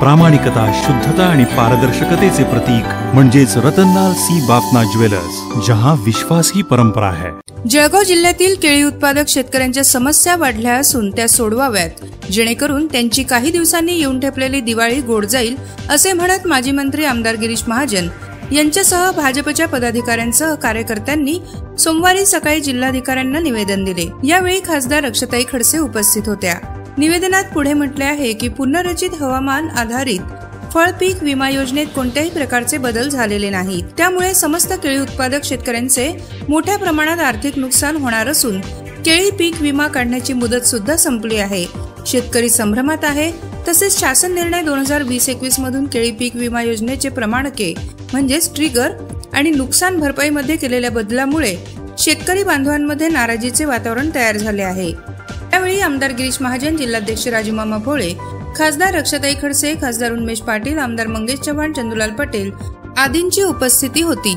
प्रामाणिकता, शुद्धता आणि पारदर्शकतेचे प्रतीक म्हणजेच रतनलाल सी बाफना ज्वेलर्स, जहां विश्वास ही परंपरा है। जळगाव जिल्ह्यातील केळी उत्पादक शेतकऱ्यांच्या समस्या वाढल्या असून त्या सोडवाव्यात, जेणेकरून त्यांची काही दिवसांनी येऊन ठेपलेली दिवाळी गोड जाईल, असे म्हणत माजी मंत्री आमदार गिरीश महाजन यांच्यासह भाजपच्या पदाधिकाऱ्यांसह कार्यकर्त्यांनी सोमवारी सकाळी जिल्हाधिकाऱ्यांना निवेदन दिले। यावेळी खासदार रक्षाताई खडसे उपस्थित होत्या। निवेदनात पुढे म्हटले आहे की पुनर्रचित हवामान आधारित फळ पीक विमा योजनेत कोणत्याही प्रकारचे बदल झालेले नाहीत, त्यामुळे समस्त केळी उत्पादक शेतकऱ्यांचे मोठ्या प्रमाणात आर्थिक नुकसान होणार असून केळी पीक विमा काढण्याची मुदत सुद्धा संपली आहे। शेतकरी संभ्रमात आहे। तसेच शासन निर्णय 2020-21 मधून केळी पीक विमा योजनेचे प्रमाणके म्हणजेच ट्रिगर आणि नुकसान भरपाईमध्ये केलेल्या बदलामुळे शेतकरी बांधवांमध्ये नाराजीचे वातावरण तयार झाले आहे। त्यावेळी आमदार गिरीश महाजन, जिल्हाध्यक्ष राजूमामा भोळे, खासदार रक्षाताई खडसे, खासदार उन्मेष पाटील, आमदार मंगेश चव्हाण, चंदूलाल पटेल आदींची उपस्थिती होती।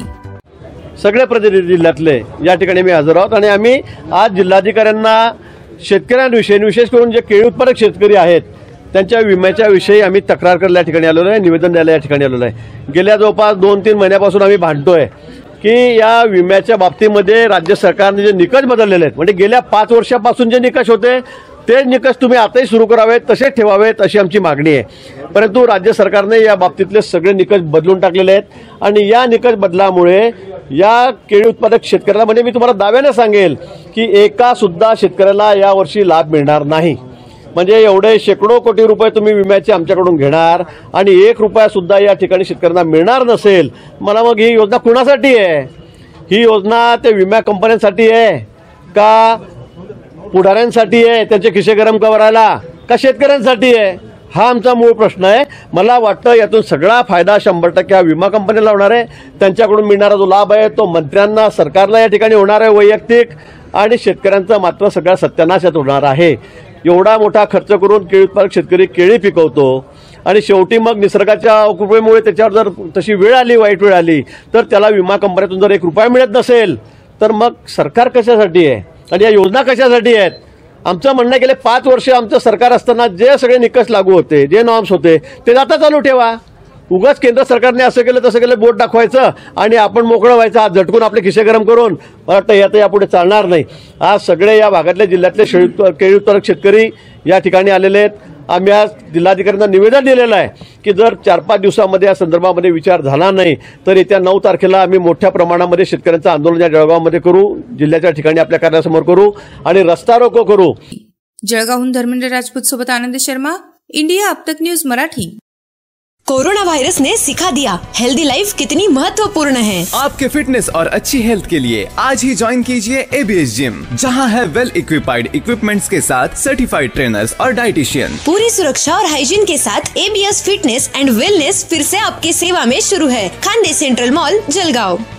सगळे प्रतिनिधी जिल्ह्यातले या ठिकाणी मी हजर आहोत आणि आम्ही आज जिल्हाधिकाऱ्यांना शेतकऱ्यांविषयी, विशेष करून जे केळी उत्पादक शेतकरी आहेत त्यांच्या विम्याच्या विषयी आम्ही तक्रार करायला या ठिकाणी आलेलो आहे, निवेदन द्यायला या ठिकाणी आलेलो आहे। गेल्या जवळपास 2-3 महिन्यापासून आम्ही भांडतोय की या विम्याच्या बाबतीमध्ये राज्य सरकारने जे निकष बदललेले आहेत, म्हणजे गेल्या 5 वर्षापासून जे निकष होते ते निकष तुम्ही आताही सुरू करावेत, तसेच ठेवावेत अशी आमची मागणी आहे। परंतु राज्य सरकारने या बाबतीतले सगळे निकष बदलून टाकलेले आहेत आणि या निकष बदलामुळे या केळी उत्पादक शेतकऱ्याला, म्हणजे मी तुम्हाला दाव्याने सांगेल की एका सुद्धा शेतकऱ्याला यावर्षी लाभ मिळणार नाही। म्हणजे एवढे शेकडो कोटी रुपये तुम्ही विम्याचे आमच्याकडून घेणार आणि 1 रुपया सुद्धा या ठिकाणी शेतकऱ्यांना मिळणार नसेल, मला मग ही योजना कुणासाठी आहे? ही योजना त्या विमा कंपन्यांसाठी आहे का पुढाऱ्यांसाठी आहे, त्यांचे खिसे गरम करायला, का शेतकऱ्यांसाठी आहे? हा आमचा मूळ प्रश्न आहे। मला वाटतं यातून सगळा फायदा 100% हा विमा कंपनीला होणार आहे। त्यांच्याकडून मिळणारा जो लाभ आहे तो मंत्र्यांना, सरकारला या ठिकाणी होणार आहे वैयक्तिक, आणि शेतकऱ्यांचा मात्र सगळा सत्यानाश यात होणार आहे। एवढा मोठा खर्च करून केळी उत्पादक शेतकरी केळी पिकवतो आणि शेवटी मग निसर्गाच्या कृपेमुळे त्याच्यावर जर तशी वेळ आली, वाईट वेळ आली, तर त्याला विमा कंपन्यातून जर 1 रुपया मिळत नसेल तर मग सरकार कशासाठी आहे आणि या योजना कशासाठी आहेत? आमचं म्हणणं गेले 5 वर्ष आमचं सरकार असताना जे सगळे निकष लागू होते, जे नॉर्म्स होते, ते आता चालू ठेवा। उगाच केंद्र सरकारने असं केलं तसं केलं बोट दाखवायचं आणि आपण मोकळं व्हायचं, आज झटकून आपले खिसे गरम करून। मला वाटतं यात यापुढे चालणार नाही। आज सगळे या भागातल्या जिल्ह्यातले केळी उत्पादक शेतकरी या ठिकाणी आलेले आहेत। आम्ही आज जिल्हाधिकाऱ्यांना निवेदन दिलेलं आहे की जर 4-5 दिवसामध्ये या संदर्भामध्ये विचार झाला नाही तर येत्या 9 तारखेला आम्ही मोठ्या प्रमाणामध्ये शेतकऱ्यांचं आंदोलन या जळगावमध्ये करू, जिल्ह्याच्या ठिकाणी आपल्या कार्यालयासमोर करू आणि रस्ता रोको करू। जळगावहून धर्मेंद्र राजपूत सोबत आनंद शर्मा, इंडिया अब तक न्यूज मराठी। कोरोना वायरस ने सिखा दिया हेल्दी लाइफ कितनी महत्वपूर्ण है। आपके फिटनेस और अच्छी हेल्थ के लिए आज ही ज्वाइन कीजिए ABS जिम, जहां है वेल इक्विपाइड इक्विपमेंट्स के साथ सर्टिफाइड ट्रेनर्स और डाइटिशियन। पूरी सुरक्षा और हाइजीन के साथ ABS फिटनेस एंड वेलनेस फिर से आपकी सेवा में शुरू है। Khande central mall, Jalgaon.